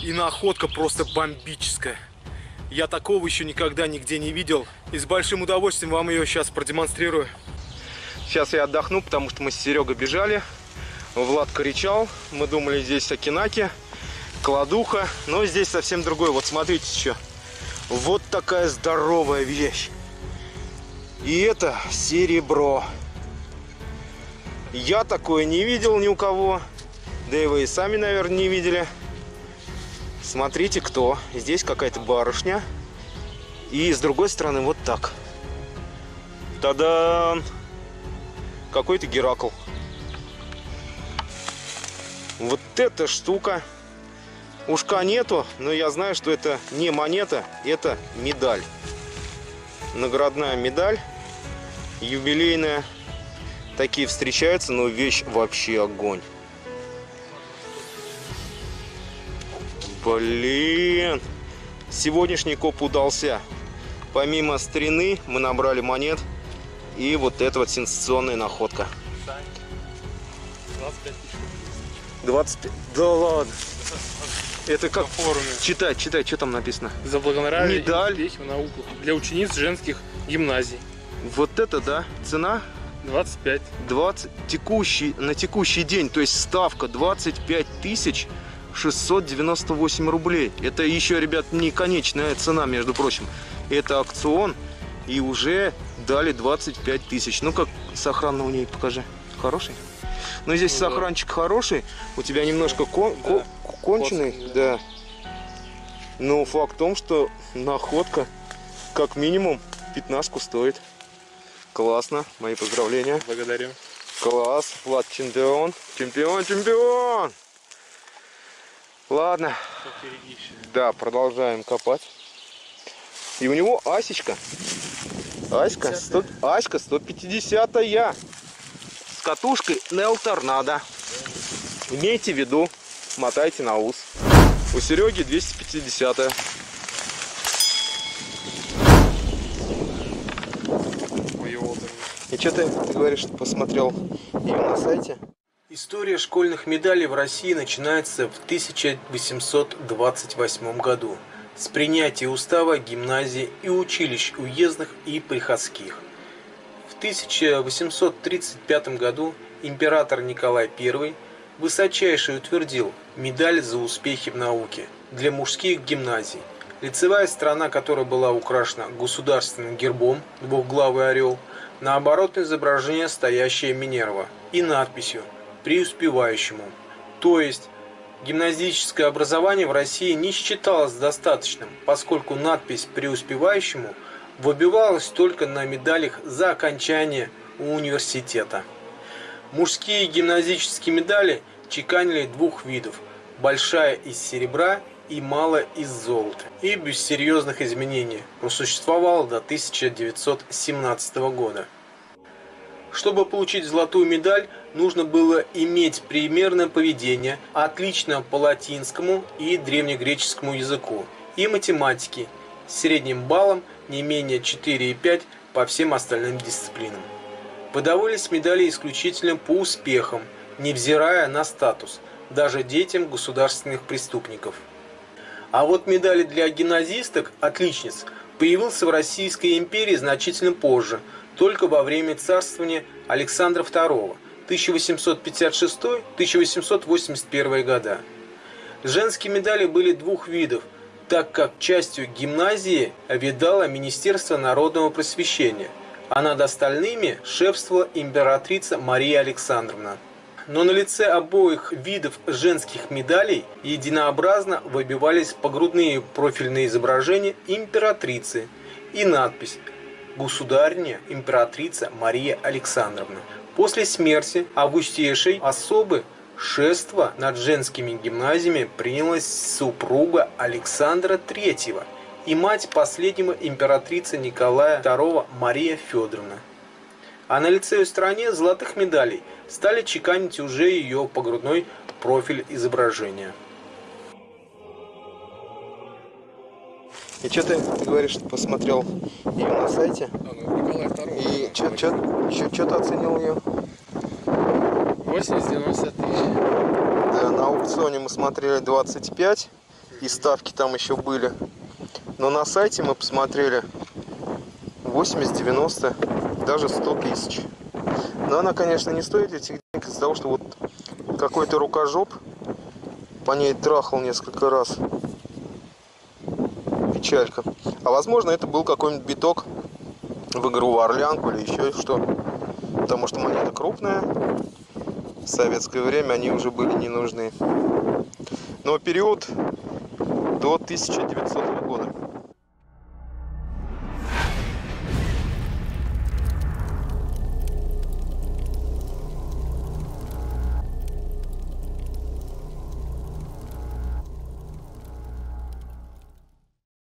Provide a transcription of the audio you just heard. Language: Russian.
И находка просто бомбическая. Я такого еще никогда нигде не видел. И с большим удовольствием вам ее сейчас продемонстрирую. Сейчас я отдохну, потому что мы с Серегой бежали. Влад кричал. Мы думали, здесь окинаки, кладуха. Но здесь совсем другой. Вот смотрите еще. Вот такая здоровая вещь. И это серебро. Я такое не видел ни у кого. Да и вы и сами, наверное, не видели. Смотрите, кто. Здесь какая-то барышня. И с другой стороны вот так. Та-дам! Какой-то Геракл. Вот эта штука. Ушка нету, но я знаю, что это не монета, это медаль. Наградная медаль. Юбилейная. Такие встречаются, но вещь вообще огонь. Блин. Сегодняшний коп удался. Помимо старины мы набрали монет. И вот эта вот сенсационная находка. 25 тысяч. 25? Да ладно. Это как? Читай, что там написано. За благонравие медаль. И успехи в науках для учениц женских гимназий. Вот это, да? Цена? 25. 20 на текущий день, то есть ставка 25 698 рублей. Это еще, ребят, не конечная цена, между прочим. Это аукцион, и уже дали 25 тысяч. Ну как сохран у ней, покажи. Хороший? Ну здесь сохранчик хороший. У тебя немножко конченый, да. Но факт в том, что находка как минимум 15 стоит. Классно, мои поздравления. Благодарю. Класс, Влад чемпион. Чемпион. Ладно. Да, продолжаем копать. И у него асечка. Аська 150-я. С катушкой Nel Tornado. Имейте в виду, мотайте на ус. У Сереги 250-я. И что ты говоришь, что посмотрел ее на сайте? История школьных медалей в России начинается в 1828 году с принятия устава гимназий и училищ уездных и приходских. В 1835 году император Николай I высочайше утвердил медаль за успехи в науке для мужских гимназий, лицевая сторона которой была украшена государственным гербом, двухглавый орел, на оборотное изображение стоящая Минерва и надписью «Преуспевающему». То есть гимназическое образование в России не считалось достаточным, поскольку надпись «Преуспевающему» выбивалась только на медалях за окончание университета. Мужские гимназические медали чеканили двух видов – большая из серебра и малая из золота. И без серьезных изменений просуществовала до 1917 года. Чтобы получить золотую медаль, нужно было иметь примерное поведение, отлично по латинскому и древнегреческому языку, и математике, с средним баллом не менее 4,5 по всем остальным дисциплинам. Выдавались медали исключительно по успехам, невзирая на статус, даже детям государственных преступников. А вот медали для гимназисток, отличниц, появился в Российской империи значительно позже, только во время царствования Александра II, 1856-1881 года. Женские медали были двух видов, так как частью гимназии ведало Министерство народного просвещения, а над остальными шефствовала императрица Мария Александровна. Но на лице обоих видов женских медалей единообразно выбивались погрудные профильные изображения императрицы и надпись «Государыня императрица Мария Александровна». После смерти августейшей особы шефство над женскими гимназиями принялась супруга Александра III и мать последнего императрицы Николая II Мария Федоровна. А на лицевой стороне золотых медалей стали чеканить уже ее погрудной профиль изображения. И что ты говоришь, что посмотрел ее на сайте? Николай II. И что ты оценил ее? 80-90 тысяч. Да, на аукционе мы смотрели 25. и ставки там еще были. Но на сайте мы посмотрели 80, 90, даже 100 тысяч. Но она, конечно, не стоит этих денег из-за того, что вот какой-то рукожоп по ней трахал несколько раз. Печалька. А возможно, это был какой-нибудь биток в игру в Орлянку или еще что. Потому что монета крупная. В советское время они уже были не нужны. Но период до 1900 года.